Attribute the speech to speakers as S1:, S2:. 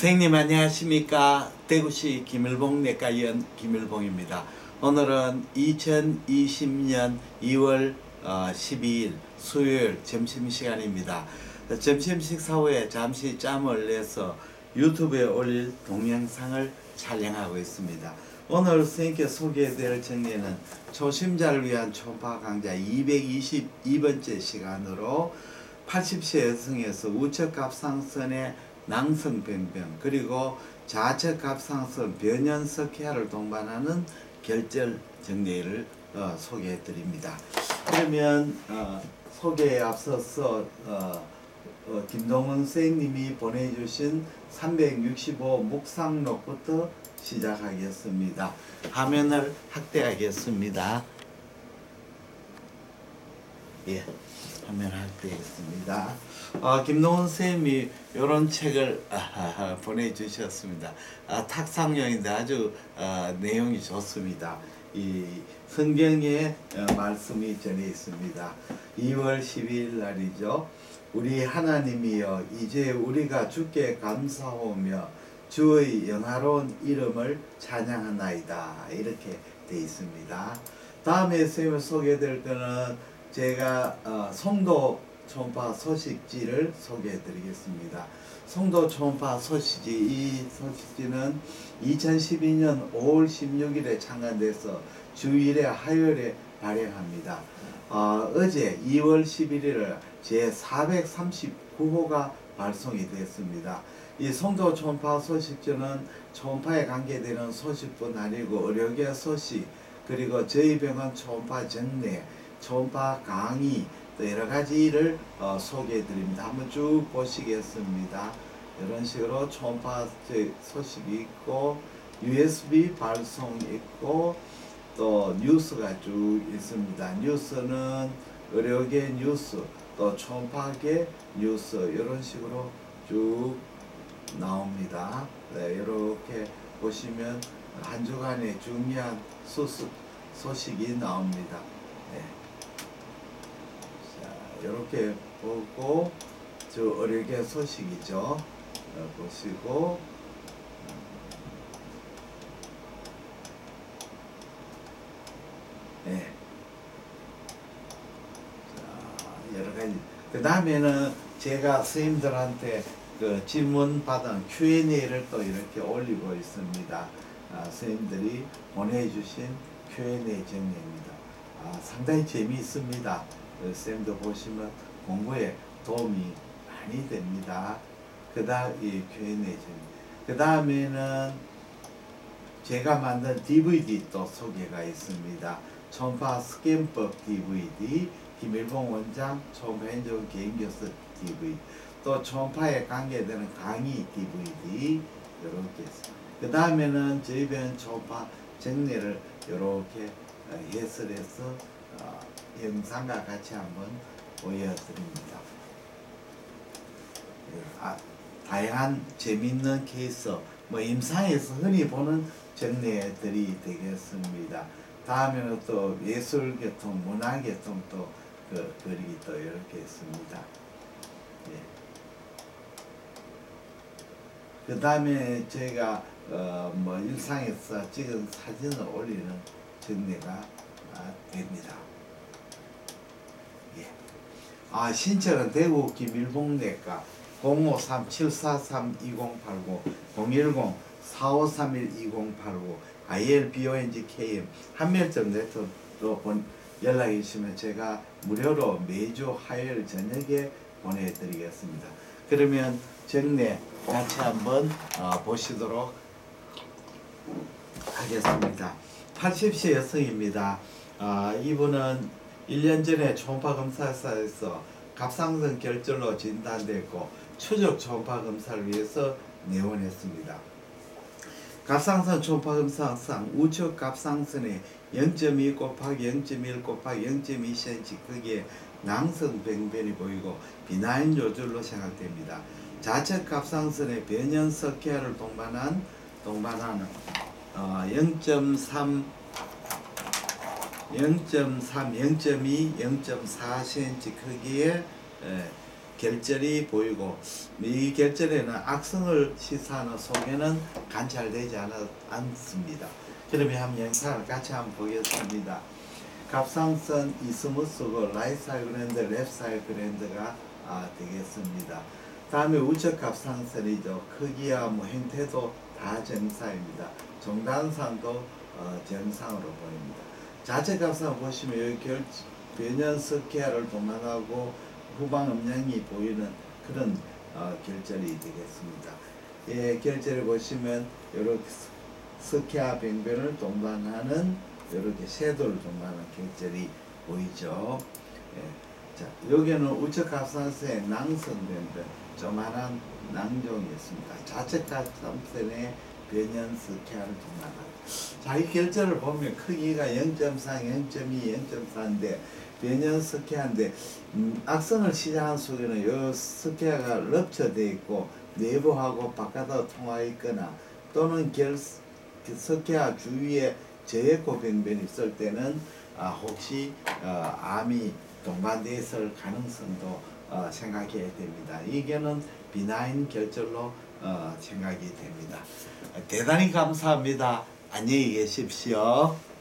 S1: 선생님 안녕하십니까. 대구시 김일봉 내과의원 김일봉입니다. 오늘은 2020년 2월 12일 수요일 점심시간입니다. 점심 식사 후에 잠시 짬을 내서 유튜브에 올릴 동영상을 촬영하고 있습니다. 오늘 선생님께 소개해드릴 정리는 초심자를 위한 초음파 강좌 222번째 시간으로 80세 여성에서 우측 갑상선의 낭성병변 그리고 좌측 갑상선 변연석회를 동반하는 결절 정리를 소개해 드립니다. 그러면 소개에 앞서서 김동훈 선생님이 보내주신 365 묵상록부터 시작하겠습니다. 화면을 확대하겠습니다. 예, 화면 확대했습니다. 김동훈 선생님이 이런 책을 보내주셨습니다. 탁상용인데 아주 내용이 좋습니다. 이 성경의 말씀이 전해 있습니다. 2월 12일 날이죠. 우리 하나님이여 이제 우리가 주께 감사하며 주의 영화로운 이름을 찬양하나이다. 이렇게 되어 있습니다. 다음에 선생님을 소개해드릴 때는 제가 송도 초음파 소식지를 소개해 드리겠습니다. 송도 초음파 소식지, 이 소식지는 2012년 5월 16일에 창간돼서 주일에 화요일에 발행합니다. 어제 2월 11일 제 439호가 발송이 됐습니다. 이 송도 초음파 소식지는 초음파에 관계되는 소식뿐 아니고 의료계 소식, 그리고 저희 병원 초음파 정례, 초음파 강의, 또 여러가지를 소개해 드립니다. 한번 쭉 보시겠습니다. 이런 식으로 초음파 소식이 있고 USB 발송 있고 또 뉴스가 쭉 있습니다. 뉴스는 의료계 뉴스, 또 초음파계 뉴스 이런 식으로 쭉 나옵니다. 네, 이렇게 보시면 한 주간의 중요한 소식이 나옵니다. 네. 이렇게 보고 저 의료계 소식이죠. 보시고 네. 자, 여러 가지. 그 다음에는 제가 선생님들한테 그 질문 받은 Q&A를 또 이렇게 올리고 있습니다. 선생님들이 보내주신 Q&A 정리입니다. 상당히 재미있습니다. 쌤도 보시면 공부에 도움이 많이 됩니다. 그 다음 이 Q&A 그 다음에는 제가 만든 DVD 또 소개가 있습니다. 초음파 스캔법 DVD, 김일봉 원장 초음파 현장 개인교수 DVD, 또 초음파에 관계되는 강의 DVD 이렇게 있습니다. 그 다음에는 저희 병원 초음파 정례를 이렇게 해설해서 영상과 같이 한번 보여드립니다. 다양한 재미있는 케이스, 임상에서 흔히 보는 정례들이 되겠습니다. 다음에는 또 예술계통, 문화계통 또 그리기 또 이렇게 있습니다. 예. 그 다음에 제가 일상에서 찍은 사진을 올리는 정례가 됩니다. 예. 신청은 대구 김일봉내과 053-743-2089 010-4531-2089 ILBONGKM 한멸점 네트워크로 연락이 주시면 제가 무료로 매주 화요일 저녁에 보내드리겠습니다. 그러면 정례 같이 한번 보시도록 하겠습니다. 80세 여성입니다. 이분은 1년 전에 초음파 검사에서 갑상선 결절로 진단됐고 추적 초음파 검사를 위해서 내원했습니다. 갑상선 초음파 검사상 우측 갑상선에 0.2 곱하기 0.1 곱하기 0.2cm 크기의 낭성병변이 보이고 비나인 요절로 생각됩니다. 좌측 갑상선에 변연석회를 동반하는 0.3, 0.2, 0.4cm 크기의 결절이 보이고 이 결절에는 악성을 시사하는 소견은 관찰되지 않습니다. 그러면 한번 영상을 같이 한번 보겠습니다. 갑상선 이스무스고 라이트 사이드 그랜드, 랩트 사이드 그랜드가 되겠습니다. 다음에 우측 갑상선이죠. 크기와 뭐 형태도 다 정상입니다. 종단상도 정상으로 보입니다. 좌측 갑상선 보시면 여기 변연 스퀘어를 동반하고 후방 음량이 보이는 그런 결절이 되겠습니다. 예, 결절을 보시면 이렇게 스퀘어 병변을 동반하는 이렇게 섀도를 동반하는 결절이 보이죠. 예. 자, 여기는 우측 갑상선의 낭선 병변, 조만한 낭종이 있습니다. 좌측 갑상선의 변연 스퀘어를 동반하고. 자, 이 결절을 보면 크기가 0.4, 0.2, 0.4인데 변연 스퀘어인데 악성을 시작한 속에는 이 스퀘어가 럽처되어 있고 내부하고 바깥으로 통하 있거나 또는 스퀘어 주위에 저해코 병변이 있을 때는 혹시 암이 동반되어 있을 가능성도 생각해야 됩니다. 이게는 비나인 결절로 생각이 됩니다. 대단히 감사합니다. 안녕히 계십시오.